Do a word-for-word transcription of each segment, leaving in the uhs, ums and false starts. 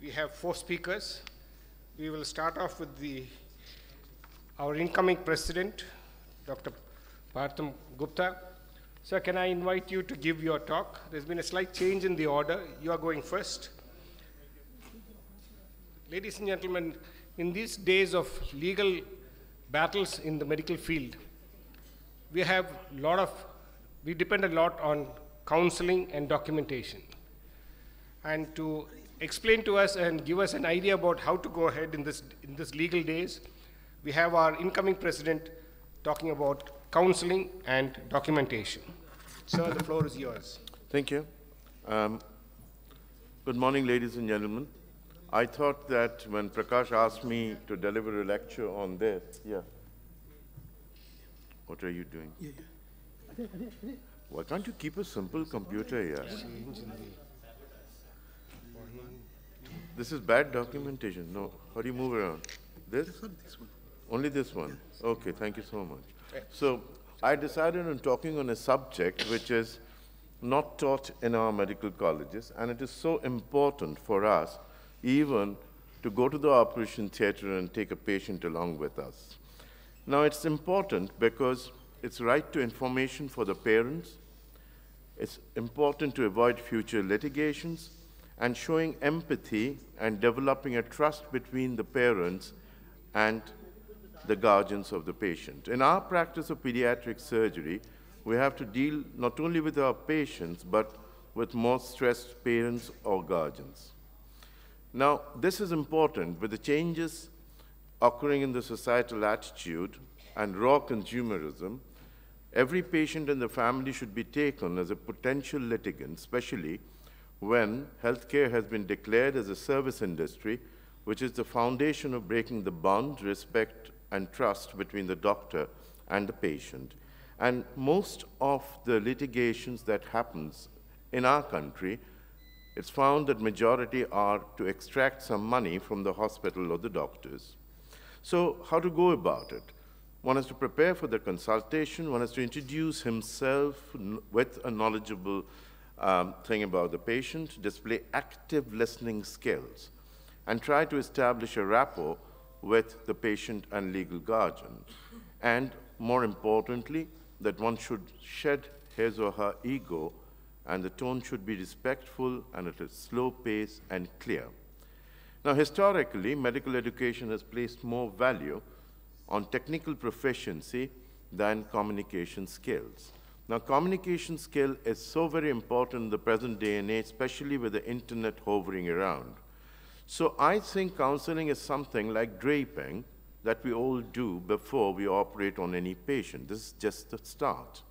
We have four speakers. We will start off with the, our incoming president, Doctor Parthapratim Gupta. Sir, can I invite you to give your talk? There's been a slight change in the order. You are going first. Ladies and gentlemen, in these days of legal battles in the medical field, we have a lot of, we depend a lot on counseling and documentation. And to explain to us and give us an idea about how to go ahead in this, in this legal days, we have our incoming president talking about counseling and documentation. Sir, the floor is yours. Thank you. Um, good morning, ladies and gentlemen. I thought that when Prakash asked me to deliver a lecture on this, yeah. What are you doing? Yeah, yeah. Why can't you keep a simple computer here? This is bad documentation. No, how do you move around? This? This one. Only this one? Okay, thank you so much. So I decided on talking on a subject which is not taught in our medical colleges, and it is so important for us even to go to the operation theater and take a patient along with us. Now, it's important because it's right to information for the parents, it's important to avoid future litigations, and showing empathy and developing a trust between the parents and the guardians of the patient. In our practice of pediatric surgery, we have to deal not only with our patients, but with more stressed parents or guardians. Now, this is important with the changes occurring in the societal attitude and raw consumerism. Every patient and the family should be taken as a potential litigant, especially when healthcare has been declared as a service industry, which is the foundation of breaking the bond, respect, and trust between the doctor and the patient. And most of the litigations that happens in our country, it's found that majority are to extract some money from the hospital or the doctors. So how to go about it? One has to prepare for the consultation. One has to introduce himself with a knowledgeable um, thing about the patient, display active listening skills, and try to establish a rapport with the patient and legal guardian. And more importantly, that one should shed his or her ego, and the tone should be respectful and at a slow pace and clear. Now, historically, medical education has placed more value on technical proficiency than communication skills. Now, communication skill is so very important in the present day and age, especially with the internet hovering around. So I think counseling is something like draping that we all do before we operate on any patient. This is just the start.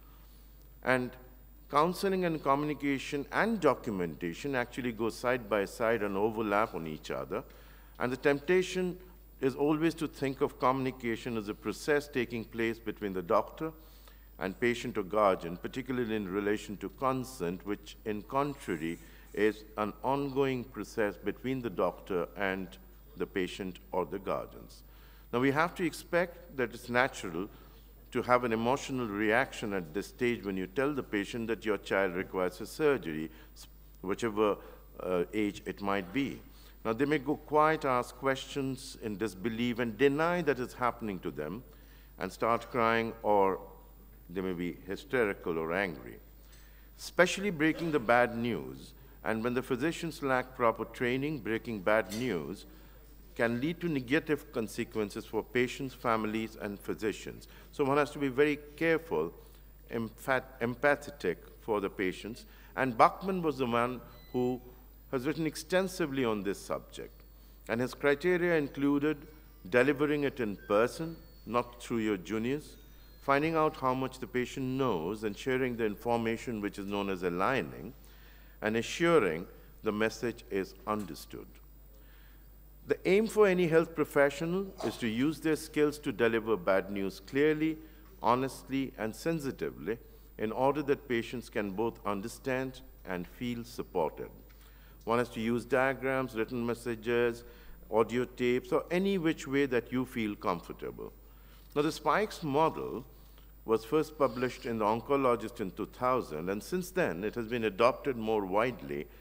And counseling and communication and documentation actually go side by side and overlap on each other. And the temptation is always to think of communication as a process taking place between the doctor and patient or guardian, particularly in relation to consent, which in contrary is an ongoing process between the doctor and the patient or the guardians. Now, we have to expect that it's natural to have an emotional reaction at this stage when you tell the patient that your child requires a surgery, whichever uh, age it might be. Now, they may go quiet, ask questions in disbelief, and deny that it's happening to them, and start crying, or they may be hysterical or angry. Especially breaking the bad news, and when the physicians lack proper training, breaking bad news can lead to negative consequences for patients, families, and physicians. So one has to be very careful, empathetic for the patients. And Bachman was the one who has written extensively on this subject. And his criteria included delivering it in person, not through your juniors, finding out how much the patient knows and sharing the information which is known as aligning, and assuring the message is understood. The aim for any health professional is to use their skills to deliver bad news clearly, honestly, and sensitively in order that patients can both understand and feel supported. One has to use diagrams, written messages, audio tapes, or any which way that you feel comfortable. Now, the SPIKES model was first published in The Oncologist in two thousand, and since then it has been adopted more widely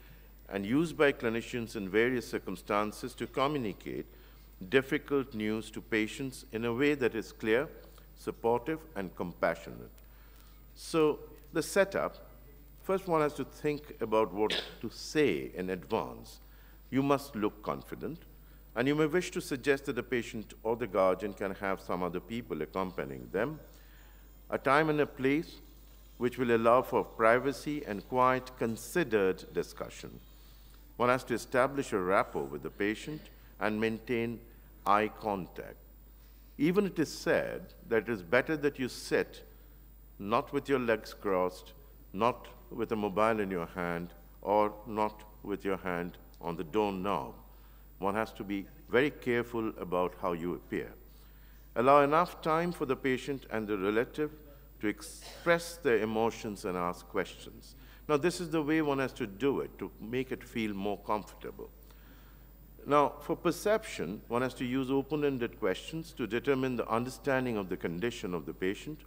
and used by clinicians in various circumstances to communicate difficult news to patients in a way that is clear, supportive, and compassionate. So the setup, first one has to think about what to say in advance. You must look confident, and you may wish to suggest that the patient or the guardian can have some other people accompanying them. A time and a place which will allow for privacy and quiet, considered discussion. One has to establish a rapport with the patient and maintain eye contact. Even it is said that it is better that you sit not with your legs crossed, not with a mobile in your hand, or not with your hand on the doorknob. One has to be very careful about how you appear. Allow enough time for the patient and the relative to express their emotions and ask questions. Now, this is the way one has to do it, to make it feel more comfortable. Now, for perception, one has to use open-ended questions to determine the understanding of the condition of the patient.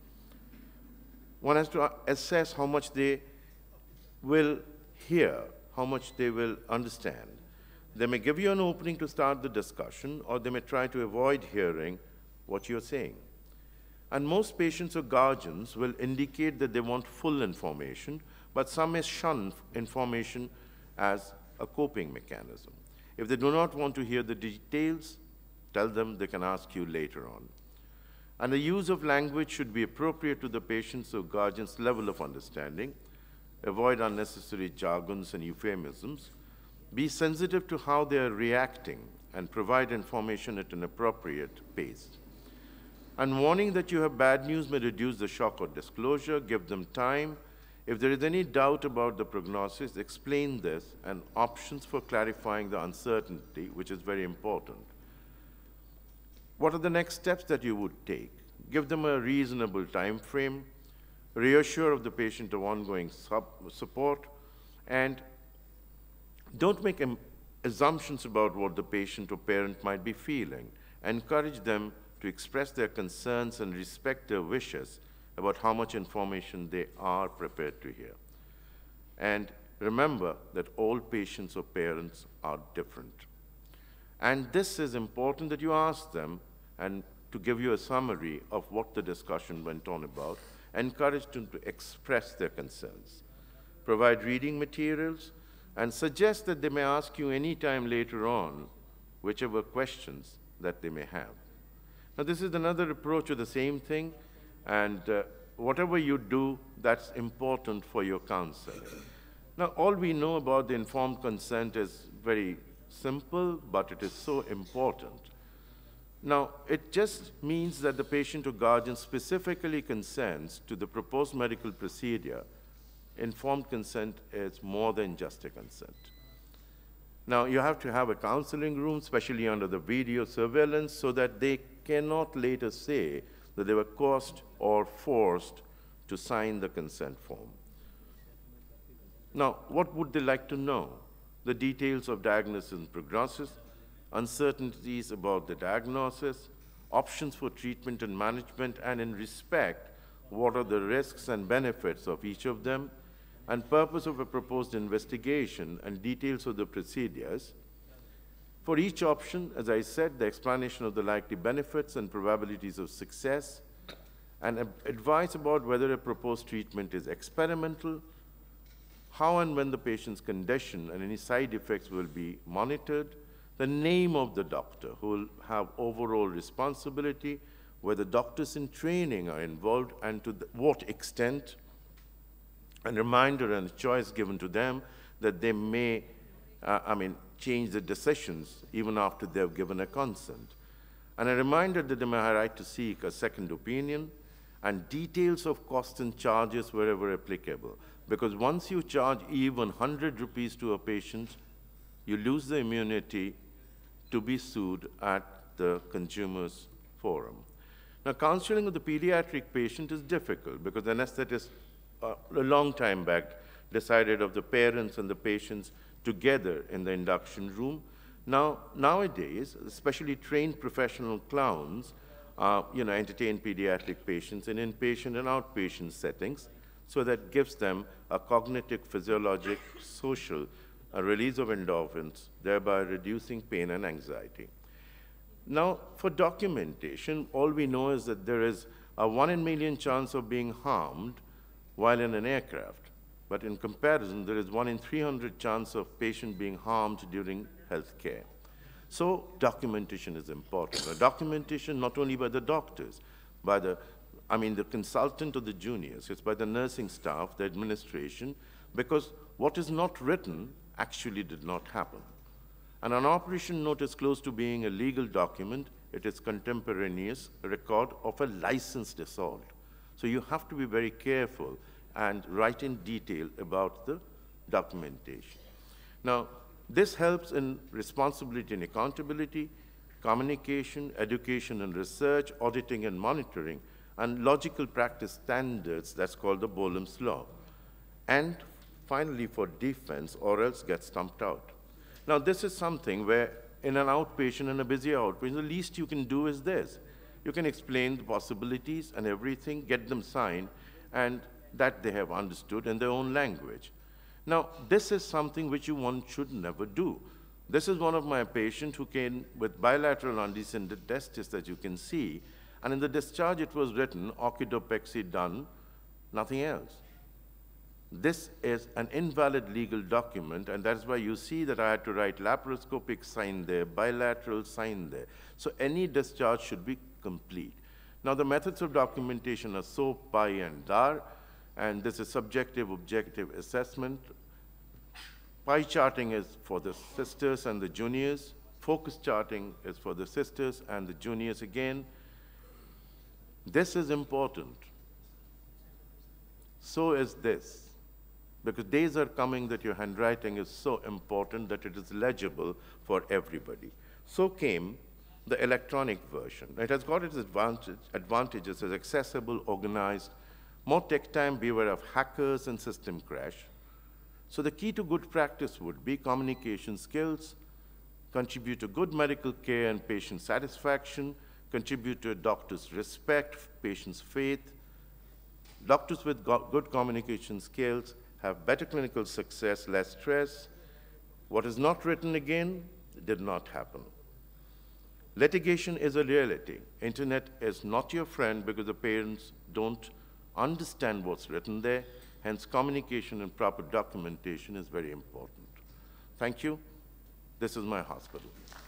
One has to assess how much they will hear, how much they will understand. They may give you an opening to start the discussion, or they may try to avoid hearing what you're saying. And most patients or guardians will indicate that they want full information, but some may shun information as a coping mechanism. If they do not want to hear the details, tell them they can ask you later on. And the use of language should be appropriate to the patient's or guardian's level of understanding. Avoid unnecessary jargons and euphemisms. Be sensitive to how they are reacting and provide information at an appropriate pace. And warning that you have bad news may reduce the shock or disclosure. Give them time. If there is any doubt about the prognosis, explain this and options for clarifying the uncertainty, which is very important. What are the next steps that you would take? Give them a reasonable time frame, reassure of the patient of ongoing support, and don't make assumptions about what the patient or parent might be feeling. Encourage them to express their concerns and respect their wishes about how much information they are prepared to hear. And remember that all patients or parents are different. And this is important that you ask them, and to give you a summary of what the discussion went on about, encourage them to express their concerns. Provide reading materials, and suggest that they may ask you any time later on whichever questions that they may have. Now, this is another approach of the same thing, and uh, whatever you do, that's important for your counseling. Now, all we know about the informed consent is very simple, but it is so important. Now, it just means that the patient or guardian specifically consents to the proposed medical procedure. Informed consent is more than just a consent. Now, you have to have a counseling room, especially under the video surveillance, so that they cannot later say that they were coerced or forced to sign the consent form. Now, what would they like to know? The details of diagnosis and prognosis, uncertainties about the diagnosis, options for treatment and management, and in respect, what are the risks and benefits of each of them, and purpose of a proposed investigation, and details of the procedures. For each option, as I said, the explanation of the likely benefits and probabilities of success, and advice about whether a proposed treatment is experimental, how and when the patient's condition and any side effects will be monitored, the name of the doctor who will have overall responsibility, whether doctors in training are involved, and to the, what extent, and reminder and a choice given to them that they may, uh, I mean, change the decisions even after they've given a consent. And a reminder that they may have a right to seek a second opinion, and details of costs and charges wherever applicable. Because once you charge even one hundred rupees to a patient, you lose the immunity to be sued at the consumer's forum. Now, counseling of the pediatric patient is difficult because the anesthetist, uh, a long time back, decided of the parents and the patients together in the induction room. Now, nowadays, especially trained professional clowns, uh, you know, entertain pediatric patients in inpatient and outpatient settings, so that gives them a cognitive, physiologic, social a release of endorphins, thereby reducing pain and anxiety. Now, for documentation, all we know is that there is a one in a million chance of being harmed while in an aircraft. But in comparison, there is one in three hundred chance of patient being harmed during healthcare. So documentation is important. A documentation not only by the doctors, by the, I mean, the consultant or the juniors, it's by the nursing staff, the administration, because what is not written actually did not happen. And an operation note is close to being a legal document. It is contemporaneous record of a licensed assault. So you have to be very careful and write in detail about the documentation. Now, this helps in responsibility and accountability, communication, education and research, auditing and monitoring, and logical practice standards, that's called the Boehm's Law. And finally, for defense, or else get stumped out. Now, this is something where in an outpatient, in a busy outpatient, the least you can do is this. You can explain the possibilities and everything, get them signed, and that they have understood in their own language. Now, this is something which you one should never do. This is one of my patients who came with bilateral undescended testis, as you can see, and in the discharge it was written, orchidopexy done, nothing else. This is an invalid legal document, and that's why you see that I had to write laparoscopic sign there, bilateral sign there. So any discharge should be complete. Now, the methods of documentation are SOAP, P I, and D A R, and this is subjective objective assessment. Pie charting is for the sisters and the juniors. Focus charting is for the sisters and the juniors again. This is important. So is this. Because days are coming that your handwriting is so important that it is legible for everybody. So came the electronic version. It has got its advantage, advantages as accessible, organized, more tech time, beware of hackers and system crash. So the key to good practice would be communication skills, contribute to good medical care and patient satisfaction, contribute to a doctor's respect, patient's faith. Doctors with good communication skills have better clinical success, less stress. What is not written again did not happen. Litigation is a reality. Internet is not your friend because the parents don't understand what's written there. Hence, communication and proper documentation is very important. Thank you. This is my hospital.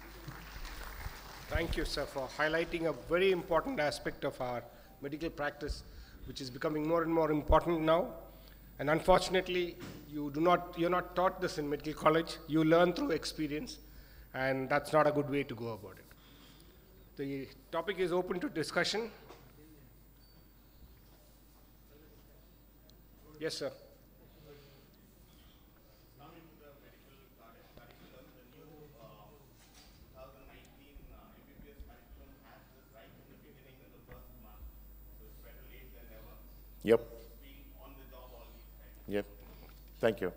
Thank you, sir, for highlighting a very important aspect of our medical practice, which is becoming more and more important now. And unfortunately, you do not, you're not taught this in medical college. You learn through experience, and that's not a good way to go about it. The topic is open to discussion. Yes, sir. Yep. Yep. Thank you.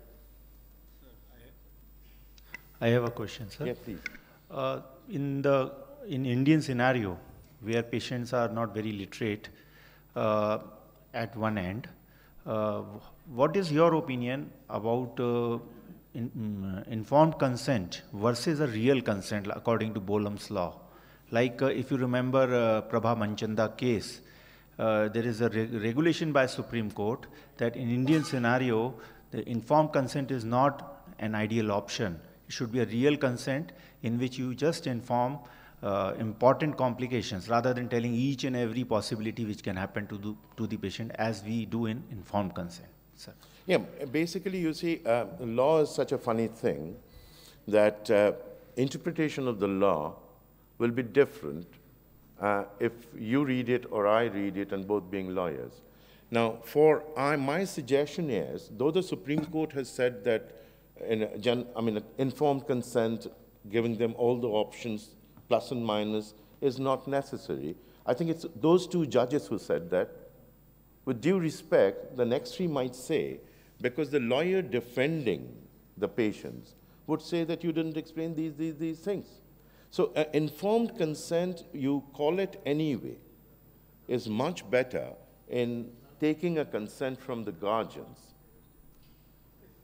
I have a question, sir. Yes, please. Uh, in the in Indian scenario, where patients are not very literate uh, at one end, uh, what is your opinion about uh, in, um, informed consent versus a real consent according to Boehm's law? Like uh, if you remember uh, Prabha Manchanda case, uh, there is a re regulation by Supreme Court that in Indian scenario, the informed consent is not an ideal option. It should be a real consent in which you just inform uh, important complications rather than telling each and every possibility which can happen to the, to the patient as we do in informed consent. Sir. Yeah, basically you see, uh, law is such a funny thing that uh, interpretation of the law will be different uh, if you read it or I read it and both being lawyers. Now, for I, my suggestion is, though the Supreme Court has said that in a gen, I mean, informed consent, giving them all the options, plus and minus, is not necessary. I think it's those two judges who said that. With due respect, the next three might say, because the lawyer defending the patients would say that you didn't explain these, these, these things. So uh, informed consent, you call it anyway, is much better in taking a consent from the guardians.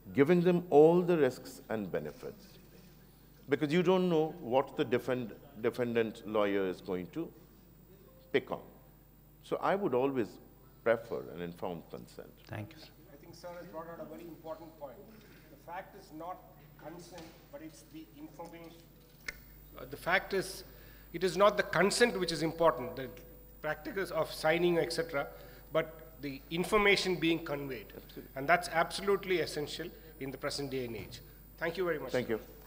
giving them all the risks and benefits. Because you don't know what the defend, defendant lawyer is going to pick on. So I would always prefer an informed consent. Thank you, sir. I think sir has brought out a very important point. The fact is not consent, but it's the information. Uh, the fact is, it is not the consent which is important, the practices of signing, et cetera, but the information being conveyed. Absolutely. And that's absolutely essential in the present day and age. Thank you very much. Thank you.